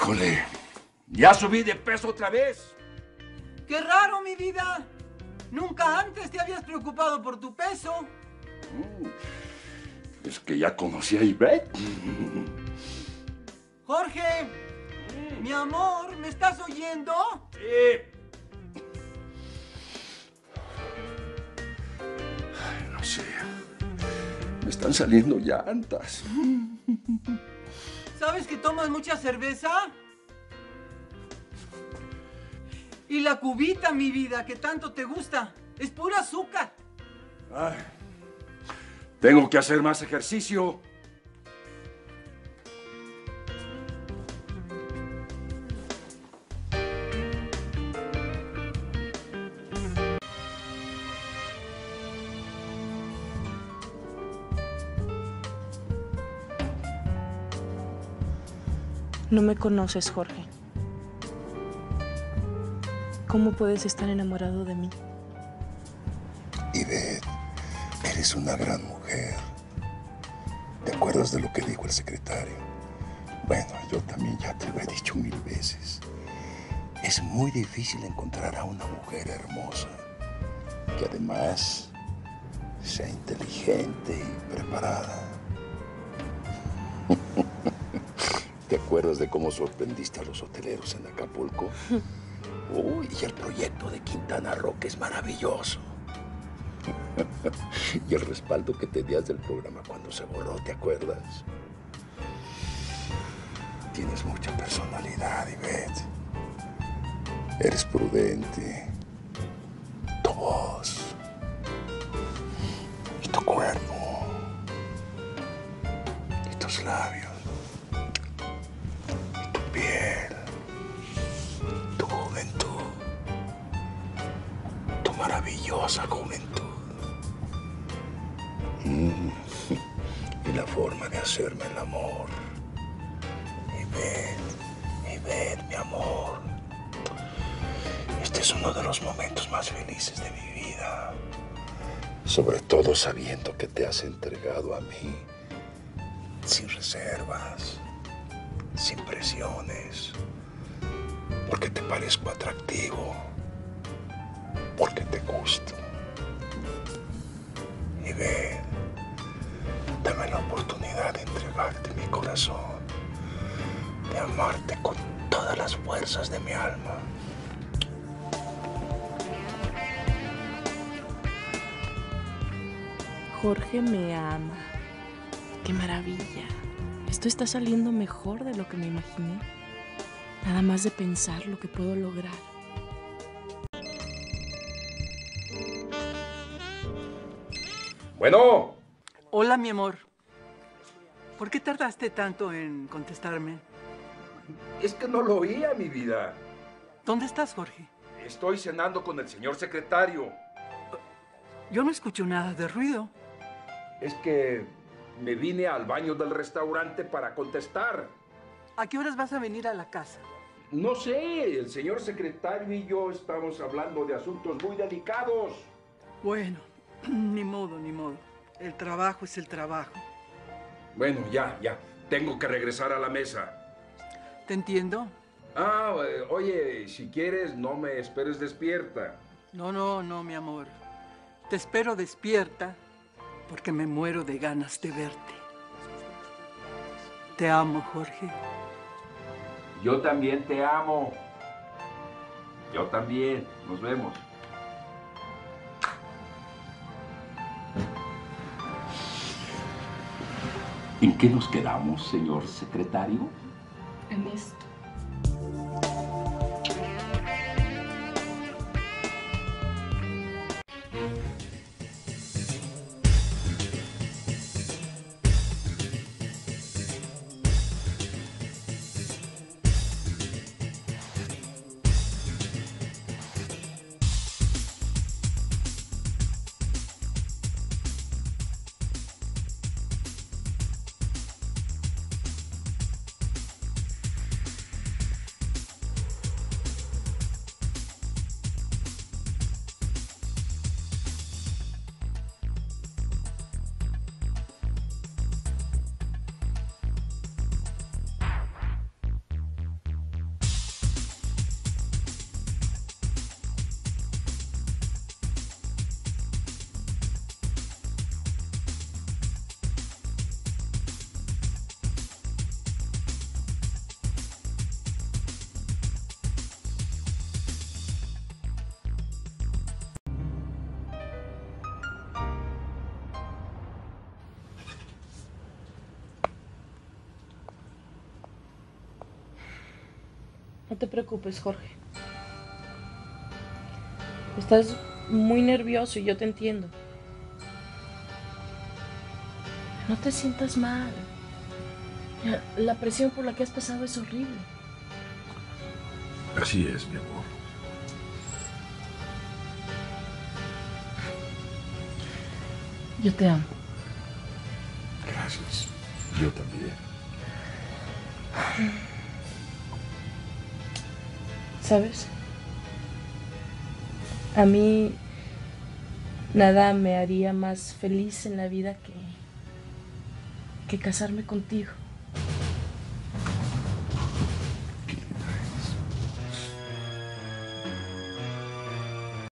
Híjole, ya subí de peso otra vez. ¡Qué raro, mi vida! Nunca antes te habías preocupado por tu peso. Es que ya conocí a Ivette. Jorge, mi amor, ¿me estás oyendo? Sí. Ay, no sé. Me están saliendo llantas. ¿Sabes que tomas mucha cerveza? Y la cubita, mi vida, que tanto te gusta, es pura azúcar. Ay, tengo que hacer más ejercicio. No me conoces, Jorge. ¿Cómo puedes estar enamorado de mí? Ivette, eres una gran mujer. ¿Te acuerdas de lo que dijo el secretario? Bueno, yo también ya te lo he dicho 1000 veces. Es muy difícil encontrar a una mujer hermosa que además sea inteligente y preparada. ¿Te acuerdas de cómo sorprendiste a los hoteleros en Acapulco? Uy, y el proyecto de Quintana Roo, que es maravilloso. Y el respaldo que tenías del programa cuando se borró, ¿te acuerdas? Tienes mucha personalidad, Ivette. Eres prudente. Tu voz. Y tu cuerpo. Y tus labios. Y tu piel. Tu juventud. Tu maravillosa juventud. Y la forma de hacerme el amor. Ivette, mi amor. Este es uno de los momentos más felices de mi vida. Sobre todo sabiendo que te has entregado a mí sin reservas, sin presiones, porque te parezco atractivo, porque te gusto. Ivette, dame la oportunidad de entregarte mi corazón, de amarte con todas las fuerzas de mi alma. Jorge me ama. ¡Qué maravilla! Esto está saliendo mejor de lo que me imaginé. Nada más de pensar lo que puedo lograr. Bueno. Hola, mi amor. ¿Por qué tardaste tanto en contestarme? Es que no lo oía, mi vida. ¿Dónde estás, Jorge? Estoy cenando con el señor secretario. Yo no escucho nada de ruido. Es que me vine al baño del restaurante para contestar. ¿A qué horas vas a venir a la casa? No sé, el señor secretario y yo estamos hablando de asuntos muy delicados. Bueno, ni modo, ni modo. El trabajo es el trabajo. Bueno, ya. Tengo que regresar a la mesa. ¿Te entiendo? Oye, si quieres, no me esperes despierta. No, mi amor. Te espero despierta porque me muero de ganas de verte. Te amo, Jorge. Yo también te amo. Yo también. Nos vemos. ¿En qué nos quedamos, señor secretario? En esto. No te preocupes, Jorge. Estás muy nervioso y yo te entiendo. No te sientas mal. La presión por la que has pasado es horrible. Así es, mi amor. Yo te amo. Gracias. Yo también. ¿Sabes? A mí nada me haría más feliz en la vida que casarme contigo.